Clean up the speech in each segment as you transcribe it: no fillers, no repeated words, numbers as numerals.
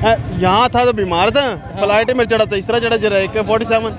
यहाँ था तो बीमार था, फ्लाइट में चढ़ा था, इस तरह चढ़ा जरा AK-47।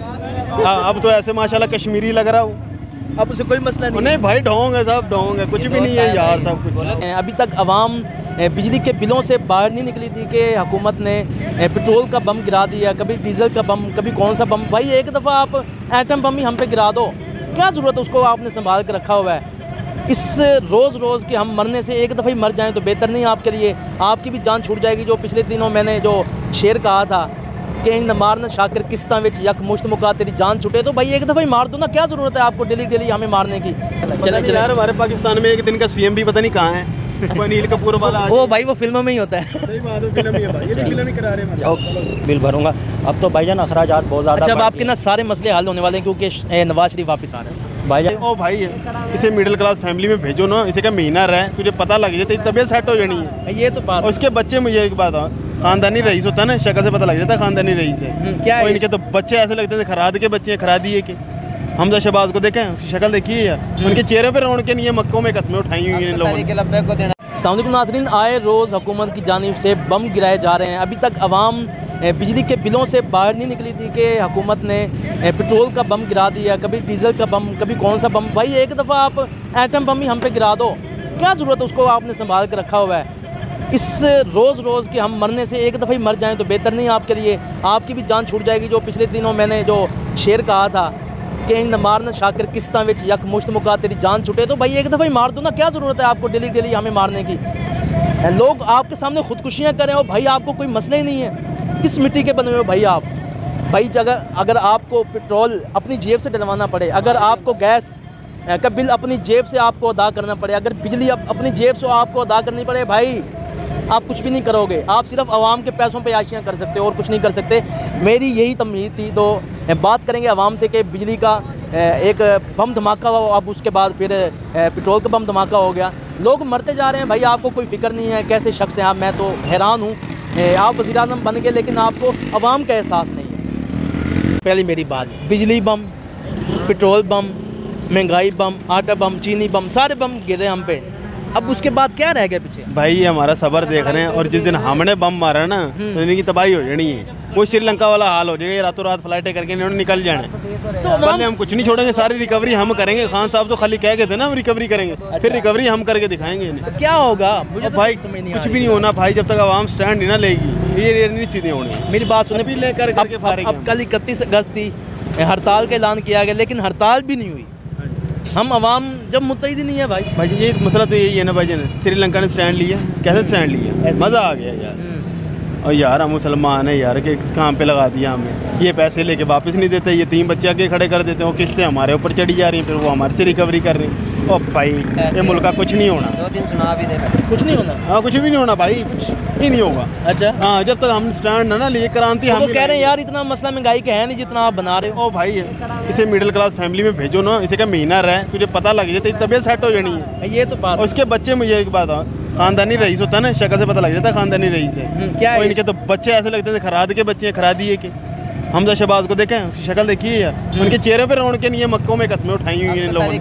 अब तो ऐसे माशाल्लाह कश्मीरी लग रहा हूँ। अब उसे कोई मसला नहीं भाई, ढोंग है सब, ढोंग है, कुछ भी नहीं है यार, सब कुछ। अभी तक आवाम बिजली के बिलों से बाहर नहीं निकली थी कि हुकूमत ने पेट्रोल का बम गिरा दिया, कभी डीजल का बम, कभी कौन सा बम। भाई एक दफ़ा आप एटम बम ही हम पे गिरा दो, क्या ज़रूरत है, उसको आपने संभाल कर रखा हुआ है। इस रोज़ के हम मरने से एक दफ़ा ही मर जाएं तो बेहतर नहीं आपके लिए, आपकी भी जान छूट जाएगी। जो पिछले दिनों मैंने जो शेर कहा था कि इन मारना शाकिर किस्तां विच यक मुश्त मुका तेरी जान छूटे, तो भाई एक दफ़ा ही मार दो ना, क्या ज़रूरत है आपको डेली हमें मारने की। चले यार, हमारे पाकिस्तान में एक दिन का CM भी पता नहीं कहाँ है, अनिल कपूर वाला। वो भाई वो फिल्मों में ही होता है। सही बात है, फिल्म ही है भाई, ये भी फिल्म ही करा रहे हैं। बिल भरूंगा अब तो भाईजान, अखराजात बहुत ज़्यादा। अच्छा, अब आपके ना सारे मसले हल होने वाले हैं क्योंकि नवाज शरीफ वापस आ रहे हैं। भाईजान ओ भाई, इसे मिडिल क्लास फैमिली में भेजो ना, इसे क्या महीना रहे, तुझे पता लग जाए, तेरी तबीयत सेट हो जानी है। ये तो बात। और उसके बच्चे, मुझे एक बात, खानदानी रईस होता है ना, शक्ल से पता लग जाता है खानदानी रईस है क्या है? इनके तो बच्चे ऐसे लगते थे खराद के बच्चे, खरादी है कि हमजा शहबाज को देखें, उसकी शक्ल देखिए यार, उनके चेहरे पर रौनक नहीं है, मक्कों में कस्में उठाई हुई हैं इन लोगों ने। अस्सलाम वालेकुम नाज़रीन, आए रोज़ हुकूमत की जानिब से बम गिराए जा रहे हैं। अभी तक आवाम बिजली के बिलों से बाहर नहीं निकली थी कि हुकूमत ने पेट्रोल का बम गिरा दिया, कभी डीजल का बम, कभी कौन सा बम। भाई एक दफ़ा आप एटम बम ही हम पे गिरा दो, क्या ज़रूरत है, उसको आपने संभाल कर रखा हुआ है। इस रोज़ के हम मरने से एक दफ़ा ही मर जाएं तो बेहतर नहीं आपके लिए, आपकी भी जान छूट जाएगी। जो पिछले दिनों मैंने जो शेर कहा था कि इन मारना शाकिर किस्तां विच यक मुश्त मुका तेरी जान छूटे, तो भाई एक दफ़ा ही मार दो ना, क्या ज़रूरत है आपको डेली हमें मारने की। लोग आपके सामने खुदकुशियाँ करें और भाई आपको कोई मसला ही नहीं है, किस मिट्टी के बने हुए हो भाई आप। भाई जगह अगर आपको पेट्रोल अपनी जेब से डलवाना पड़े, अगर आपको गैस का बिल अपनी जेब से आपको अदा करना पड़े, अगर बिजली अपनी जेब से आपको अदा करनी पड़े, भाई आप कुछ भी नहीं करोगे, आप सिर्फ आवाम के पैसों पे आशियाँ कर सकते हो और कुछ नहीं कर सकते। मेरी यही तमहीद थी। तो बात करेंगे आवाम से कि बिजली का एक बम धमाका हुआ, अब उसके बाद फिर पेट्रोल का बम धमाका हो गया, लोग मरते जा रहे हैं। भाई आपको कोई फिक्र नहीं है, कैसे शख्स हैं आप, मैं तो हैरान हूँ। आप वज़ीर-ए-आज़म बन गए लेकिन आपको आवाम का एहसास नहीं है। पहली मेरी बात, बिजली बम, पेट्रोल बम, महंगाई बम, आटा बम, चीनी बम, सारे बम गिरे हम पे, अब उसके बाद क्या रह गया पीछे। भाई ये हमारा सबर देख रहे हैं, और जिस दिन हमने बम मारा ना तो इनकी तबाही हो जानी है, वो श्रीलंका वाला हाल हो जाएगा, रातों रात फ्लाइटें करके इन्होंने निकल जाना। तो पहले हम कुछ नहीं छोड़ेंगे, सारी रिकवरी हम करेंगे। खान साहब तो खाली कह गए थे ना हम रिकवरी करेंगे, फिर रिकवरी हम करके दिखाएंगे इन्हें। तो क्या होगा मुझे तो भाई कुछ भी नहीं होना भाई, जब तक आवाम स्टैंड नहीं ना लेगी, ये नहीं सीधे होने। मेरी बात सुने, भी लेकर अब कल 31 अगस्त थी, हड़ताल का ऐलान किया गया, लेकिन हड़ताल भी नहीं हुई। हम आवाम जब मुत्तहिद नहीं है भाई ये मसला तो यही है ना भाई जान, श्रीलंका ने स्टैंड लिया, कैसे स्टैंड लिया, मज़ा आ गया यार। और यार हम मुसलमान हैं यार, कि किस काम पे लगा दिया हमें, ये पैसे लेके वापस नहीं देते, ये 3 बच्चे आगे खड़े कर देते हैं, वो किस्तें हमारे ऊपर चढ़ी जा रही हैं, फिर वो हमारे से रिकवरी कर रही हैं। और भाई ये मुल्क का कुछ नहीं होना, 2 दिन सुना भी दे, कुछ नहीं होना। हाँ कुछ भी नहीं होना भाई, कुछ ही नहीं होगा। अच्छा हाँ, जब तक हम स्टैंड ना लिए, क्रांति हम कह रहे हैं यार, इतना मसला महंगाई का है नहीं जितना आप बना रहे हो। ओ भाई, इसे मिडिल क्लास फैमिली में भेजो ना, इसे क्या महीना रहे, तुझे पता लग जाए, तेरी तबीयत सेट हो जानी है। ये तो बात। और उसके बच्चे, मुझे एक बात, खानदानी रईस होता है ना, शक्ल से पता लग जाता है खानदानी रईस है क्या है? इनके तो बच्चे ऐसे लगते थे खराद के बच्चे, खरादी है कि हमजा शहबाज को देखें, उसकी शक्ल देखिए यार, उनके चेहरे पर रौनक नहीं है, मक्कों में कस्में उठाई हुई हैं इन लोगों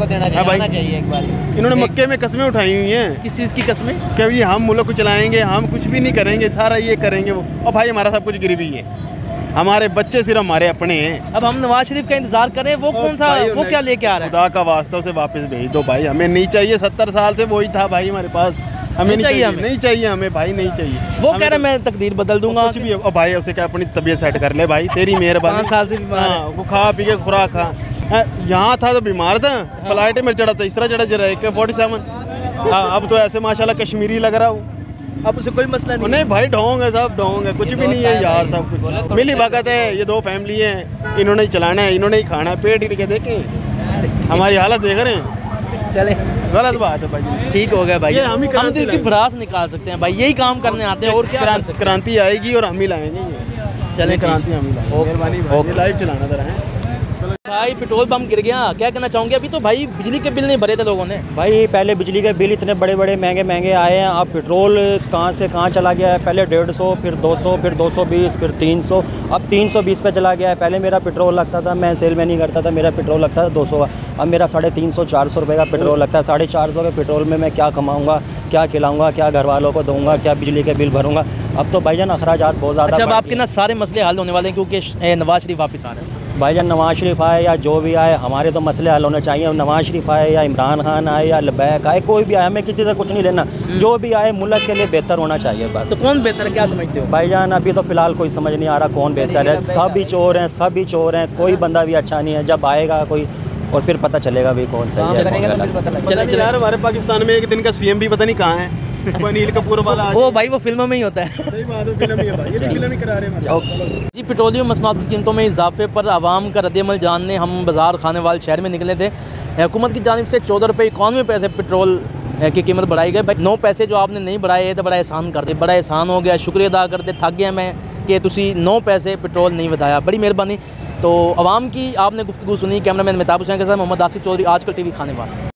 ने। इन्होंने मक्के में कस्में उठाई हुई हैं। किस चीज़ की कस्में? क्या ये हम मुल्क को चलाएंगे, हम कुछ भी नहीं करेंगे, सारा ये करेंगे वो। और भाई हमारा सब कुछ गिरवी है, हमारे बच्चे सिर्फ हमारे अपने हैं। अब हम नवाज शरीफ का इंतजार करें, वो कौन सा, वो क्या लेके आ रहा है? खुदा का वास्ता उसे वापस भेज दो भाई, हमें नहीं चाहिए। 70 साल से वही था भाई हमारे पास, हमें नहीं चाहिए, नहीं चाहिए हमें भाई, नहीं चाहिए। वो कह रहा है मैं तकदीर बदल दूंगा, कुछ भी। और भाई उसे क्या अपनी तबीयत सेट कर ले भाई, तेरी मेहरबानी। 5 साल से बीमार है, वो खा पी के खुराक खा। यहाँ था तो बीमार था, फ्लाइट में चढ़ा था, इस तरह चढ़ा जरा AK-47। अब तो ऐसे माशाल्लाह कश्मीरी लग रहा हूँ। अब उसे कोई मसला नहीं भाई, ढोंग है सब, ढोंग है, कुछ भी नहीं है यार, सब कुछ मिली भगत है। ये 2 फैमिली है, इन्होंने ही चलाना है, इन्होंने ही खाना है, पेट ही के देखें हमारी हालत देख रहे हैं। चले, गलत बात है भाई, ठीक हो गया भाई, हम दिल की भड़ास निकाल सकते हैं भाई, यही काम करने आते हैं और क्या। क्रांति आएगी और हम ही लाएंगे। चले, क्रांति हम ही लाएंगे। मेहरबानी, लाइव चलाना जरा है भाई। पेट्रोल पंप गिर गया, क्या कहना चाहोगे? अभी तो भाई बिजली के बिल नहीं भरे थे लोगों ने। भाई पहले बिजली के बिल इतने बड़े बड़े महंगे आए हैं, अब पेट्रोल कहाँ से कहाँ चला गया है। पहले 150, फिर 200, फिर 220, फिर 300, अब 320 पे चला गया है। पहले मेरा पेट्रोल लगता था, मैं सेल में नहीं करता था, मेरा पेट्रोल लगता था 200 का, अब मेरा 350-400 रुपये का पेट्रोल लगता है। 450 के पेट्रोल में मैं क्या कमाऊँगा? क्या खिलाऊंगा, क्या घर वालों को दूंगा, क्या बिजली के बिल भरूंगा। अब तो भाईजान अखराजात बहुत ज़्यादा। अच्छा, अब बढ़ आपके गए ना सारे मसले हल होने वाले हैं क्योंकि नवाज शरीफ वापस आ रहे हैं। हैं। भाईजान नवाज शरीफ आए या जो भी आए, हमारे तो मसले हल होने चाहिए। नवाज शरीफ आए या इमरान खान आए या लबैक आए, कोई भी आए, हमें किसी से कुछ नहीं लेना। जो भी आए मुल्क के लिए बेहतर होना चाहिए बस। तो कौन बेहतर है, क्या समझते हो? भाईजान अभी तो फ़िलहाल कोई समझ नहीं आ रहा कौन बेहतर है। सब ही चोर हैं, सब ही चोर हैं, कोई बंदा भी अच्छा नहीं है। जब आएगा कोई और फिर पता चलेगा भी कौन सही है, कौन गलत। चले चले यार, हमारे पाकिस्तान में एक दिन का सीएम भी पता नहीं कहाँ है। वो अनिल कपूर वाला वो भाई वो फिल्मों में ही होता है। सही बात है, फिल्म ही है भाई, ये फिल्म ही करा रहे हैं। जी, पेट्रोलियम मसनूआत की कीमतों में इजाफे पर आवाम का रद्दअमल जानने हम बाज़ार खानेवाल शहर में निकले थे। हुकूमत की जानिब से 14 रुपये 91 पैसे पेट्रोल की कीमत बढ़ाई गई। भाई 9 पैसे जो आपने नहीं बढ़ाए तो बड़ा एहसान कर दे, बड़ा एहसान हो गया, शुक्रिया अदा करते। थक गया मैं कि तुसी 9 पैसे पेट्रोल नहीं बताया, बड़ी मेहरबानी। तो आवाम की आपने गुफ्तगू सुनी। कैमरामैन मेहताब हुसैन के साथ मोहम्मद आसिफ चौधरी, आजकल टीवी खानेवाल।